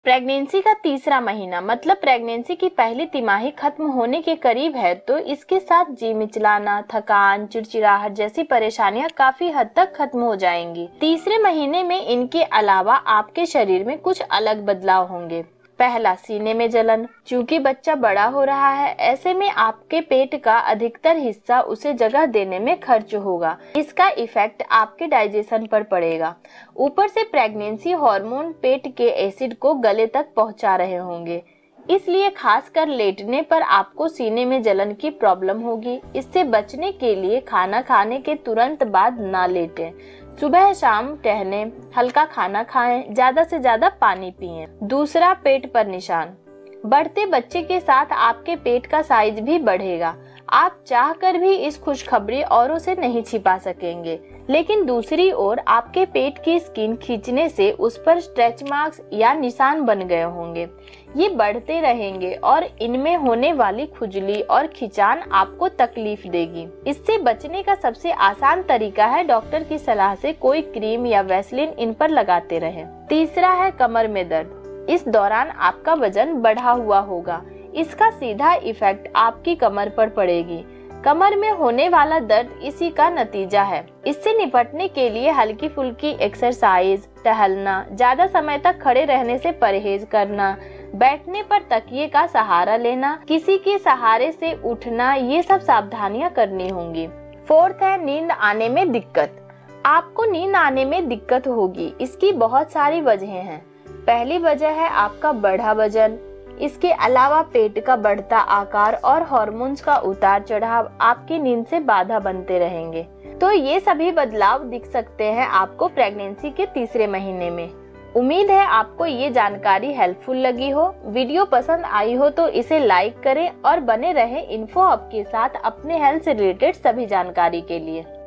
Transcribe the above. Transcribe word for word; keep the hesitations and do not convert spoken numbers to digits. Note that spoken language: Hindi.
प्रेगनेंसी का तीसरा महीना मतलब प्रेगनेंसी की पहली तिमाही खत्म होने के करीब है, तो इसके साथ जी मिचलाना, थकान, चिड़चिड़ाहट जैसी परेशानियां काफी हद तक खत्म हो जाएंगी। तीसरे महीने में इनके अलावा आपके शरीर में कुछ अलग बदलाव होंगे। पहला, सीने में जलन। चूंकि बच्चा बड़ा हो रहा है, ऐसे में आपके पेट का अधिकतर हिस्सा उसे जगह देने में खर्च होगा। इसका इफेक्ट आपके डाइजेशन पर पड़ेगा। ऊपर से प्रेगनेंसी हार्मोन पेट के एसिड को गले तक पहुंचा रहे होंगे, इसलिए खासकर लेटने पर आपको सीने में जलन की प्रॉब्लम होगी। इससे बचने के लिए खाना खाने के तुरंत बाद ना लेटें। सुबह शाम टहलें, हल्का खाना खाएं, ज्यादा से ज्यादा पानी पिएं। दूसरा, पेट पर निशान। बढ़ते बच्चे के साथ आपके पेट का साइज भी बढ़ेगा। आप चाहकर भी इस खुशखबरी औरों से नहीं छिपा सकेंगे, लेकिन दूसरी ओर आपके पेट की स्किन खींचने से उस पर स्ट्रेच मार्क्स या निशान बन गए होंगे। ये बढ़ते रहेंगे और इनमें होने वाली खुजली और खिंचान आपको तकलीफ देगी। इससे बचने का सबसे आसान तरीका है डॉक्टर की सलाह से कोई क्रीम या वैसलीन इन पर लगाते रहें। तीसरा है कमर में दर्द। इस दौरान आपका वजन बढ़ा हुआ होगा। इसका सीधा इफेक्ट आपकी कमर पर पड़ेगी। कमर में होने वाला दर्द इसी का नतीजा है। इससे निपटने के लिए हल्की फुल्की एक्सरसाइज, टहलना, ज्यादा समय तक खड़े रहने से परहेज करना, बैठने पर तकिए का सहारा लेना, किसी के सहारे से उठना, ये सब सावधानियां करनी होंगी। फोर्थ है नींद आने में दिक्कत। आपको नींद आने में दिक्कत होगी। इसकी बहुत सारी वजहें हैं। पहली वजह है आपका बढ़ा वजन। इसके अलावा पेट का बढ़ता आकार और हार्मोन्स का उतार चढ़ाव आपकी नींद से बाधा बनते रहेंगे। तो ये सभी बदलाव दिख सकते हैं आपको प्रेगनेंसी के तीसरे महीने में। उम्मीद है आपको ये जानकारी हेल्पफुल लगी हो। वीडियो पसंद आई हो तो इसे लाइक करें और बने रहें इन्फो हब के साथ अपने हेल्थ से रिलेटेड सभी जानकारी के लिए।